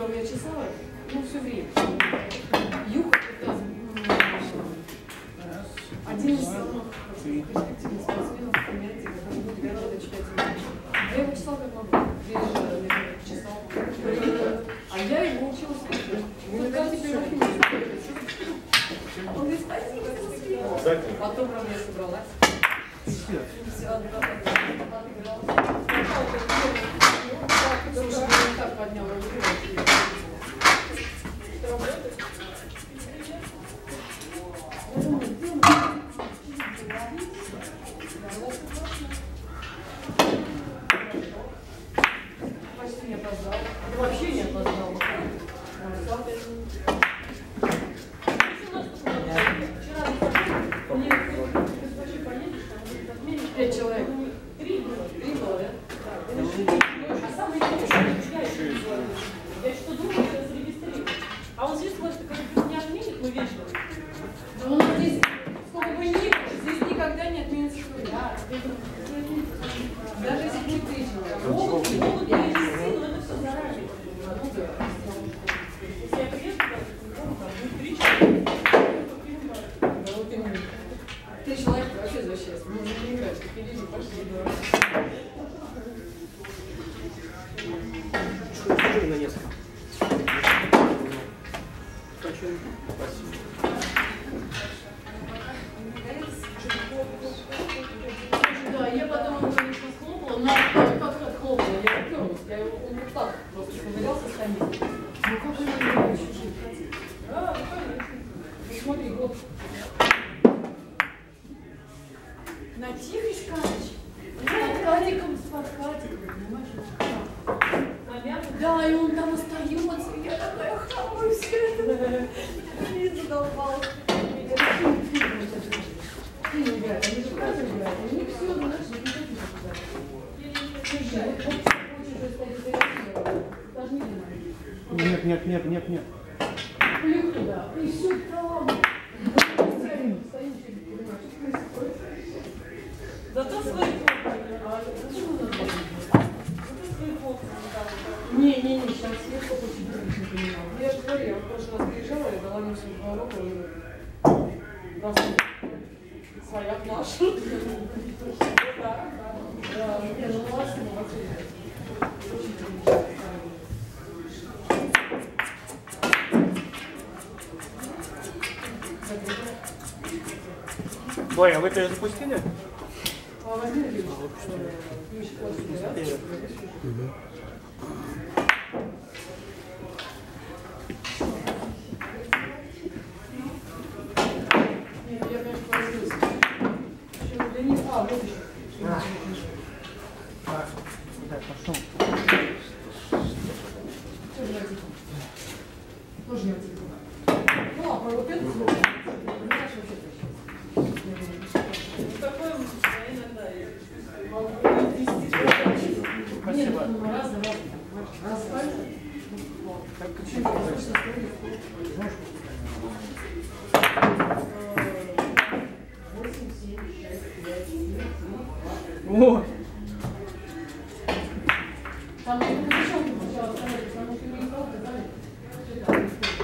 которого я чесала, ну, все время. Юг — это один из самых перспективных спортсменов в Америке, который будет гораздо чемпионом. Я его чесала как могу. Я чесал. А я его училась. Он говорит, спасибо. Потом, правда, я собралась. Так поднял руку. Почти не опоздал. Вообще не опоздал. Вчера 5 человек. 3 было, да? А самый я что думаю, что зарегистрировать. А он здесь может, когда не отменит, мы вечером. Да он здесь, сколько бы ни было, здесь никогда не отменится. Да. Даже если будет 3 человека. Могут перевести, но это все заранее. Если я приеду, там будет 3 человека. Да вот именно. 3 человека вообще за счастье. Мы уже не играем, как люди пошли. На несколько. Спасибо. Да, я потом его, конечно, схлопала, но как отхлопала, я уперлась, он вот так просто ковырялся с камней. Ну как он его чуть-чуть хотел? Да, конечно. Ну смотри, вот. На тихий шкафчик. Под кадиком, под кадиком, понимаешь? Да, и он там остается, я такая хаваю все это. И задолбалась. Они же правда играют, у них все, знаешь, Нет. Плюх туда, и все там. Зато свои Не, сейчас я сколько тебе не понимала. Я же говорю, я в прошлый раз приезжала, я дала ему свою голову, и просто свояк наш. Да, ну классно, Ой, а вы перезапустили? А возьми рыбу. Нет, я, конечно, поразилась. Для них, вот еще. Так, пошел. Тоже я тихо. Тоже я тихо. Ну ладно, вот это Спасибо. Раз. Так, вот. Там девчонки сначала сказали, потому что не правда, да?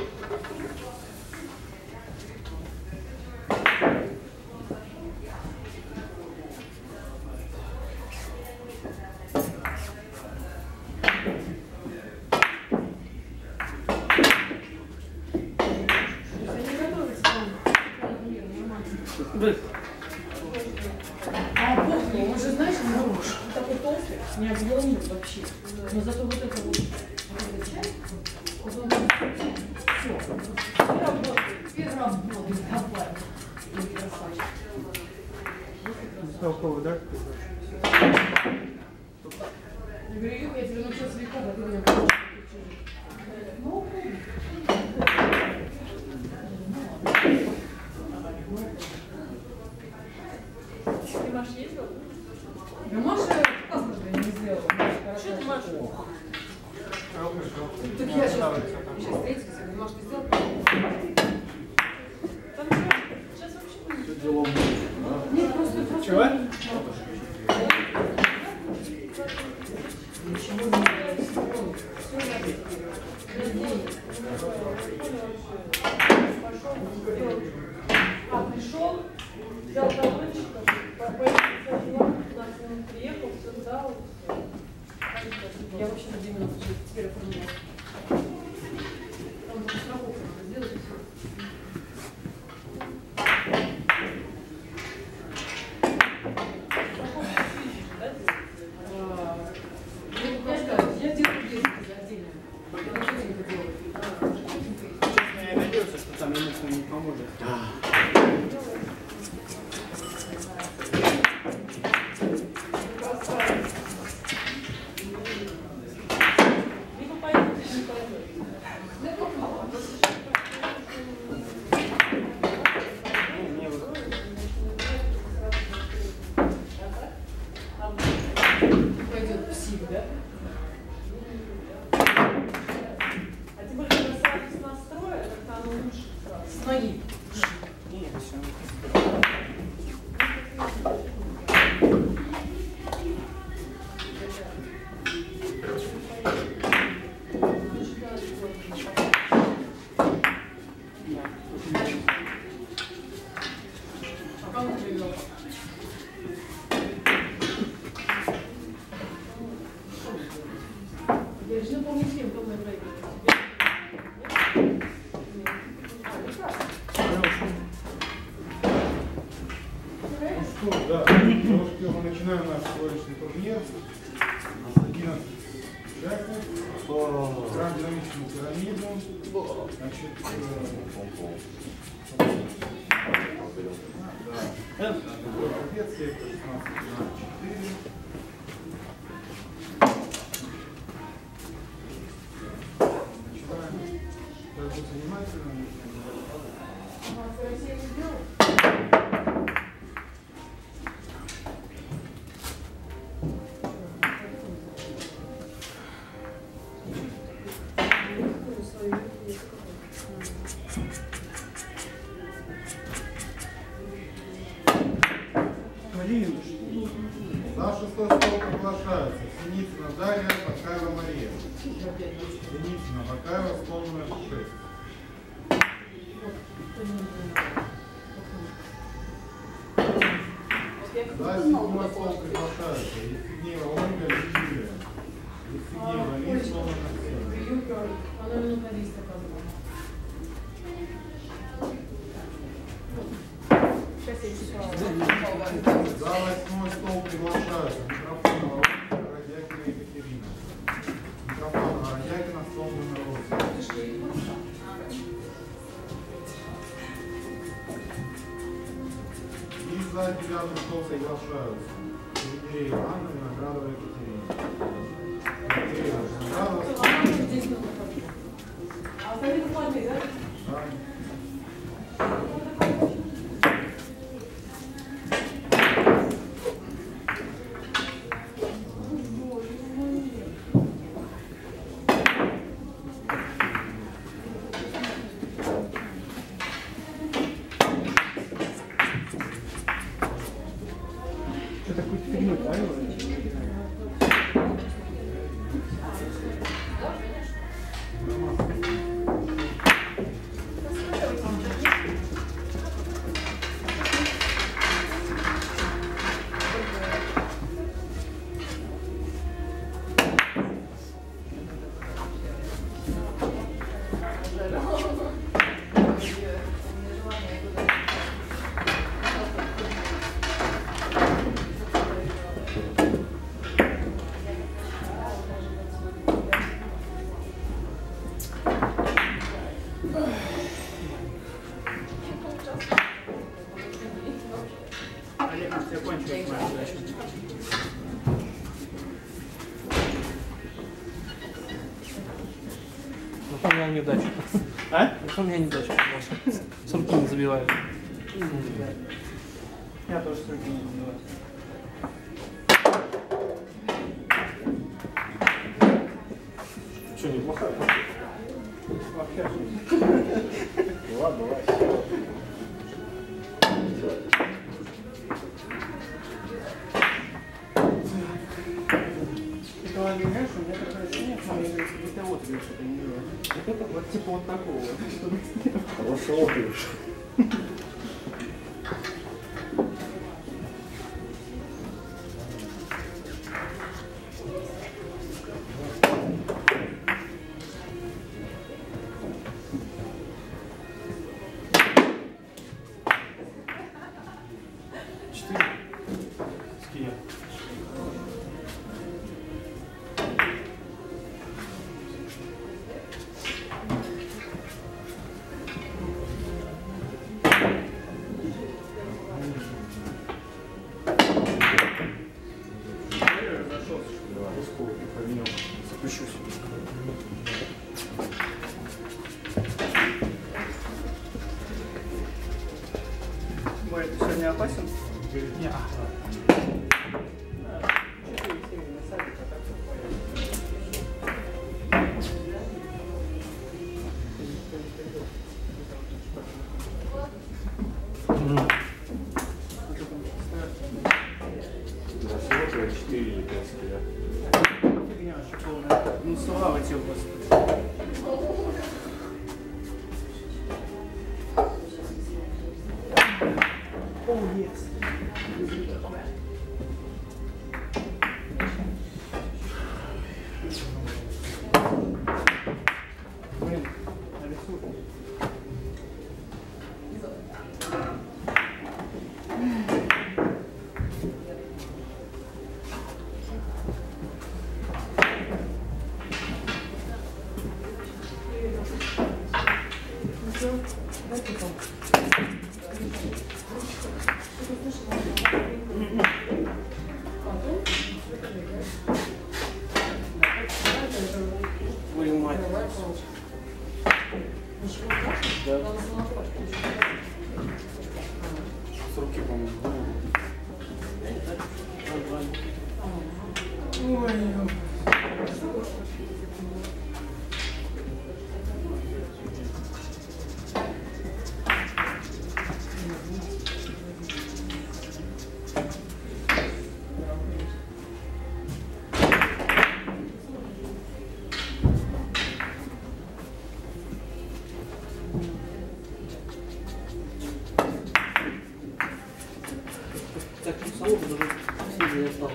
А бог, он же, знаешь, он такой толстый, не объемный вообще. Но зато вот это вот часть, вот он все, и работает, давай. Красавчик. Толково, да? Я говорю, Юха, я тебе научилась легко, а ты меня Ты Маш ездил? Да Маша паспорта не сделала. Что ты, Маша? Так я сейчас встретилась, я говорю, Маш, ты сделал? Там сейчас вообще нет, просто... Чего? Ничего не Пришел, взял талончик, поехал, 15 минут приехал, все сдал. Я вообще на 2 минуты теперь оформляю. Там только страховку надо сделать и все. Я делаю бизнес отдельно. Честно, я надеялся, что там ему кто-нибудь поможет. Либо пойдет, либо не пойдет. Пойдет псих, да? А тем более, когда сразу с настроя, как-то оно лучше сразу. С ноги. Нет, все. А кому привел? Я же напомню всем, кому я проигрываю. Ну что, да, мы начинаем наш сегодняшний турнир. У нас 11 участников. Играем динамичную пирамиду. Значит, да. Ответ, сектор 16, 4. Начинаем. Так, будь внимательны. Россия не сделала? За шестой стол приглашаются Синицына Дарья, Бакаева Мария. Синицына Бакаева, стол номер 6. За седьмой стол приглашаются Евсегнеева Ольга, Юлия. Евсегнеева Лиза, стол номер 7. Она минуталист оказывается. Сейчас я читала. За восьмой стол приглашаются Митрофанова Ольга, Родякина Екатерина. Митрофанова Родякина, стол номер 8. И за девятый стол приглашаются Сергеева Анна, Виноградова Екатерина. Екатерина Виноградова. Здесь надо ходить. А остальные выходные, да? Да. Что такую фигню правильно? Олег, у тебя кончилась моя задача. Ну, у меня неудача. А? У меня неудача. С руки не забиваю. Я тоже с руки не забиваю. Что, неплохая? Вообще. Ладно, ладно. Это понимаешь, у меня такое ощущение, что мне говорится, где-то вот видишь, это не вот типа вот такого. Хорошо отыгрыш. Ския. Запущусь. Бой, ты сегодня опасен? Не. Всего 4 или 5 ския. Фигня вообще полная. Ну слава тебе, Господи. О, yes. Блин, нарисуй. Твою мать. Да. С руки, по-моему. Ой, Так, салон даже снизу стал.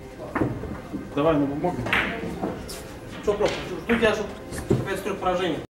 давай на бумагу. Что просто? Жду тебя, чтобы 5 поражений.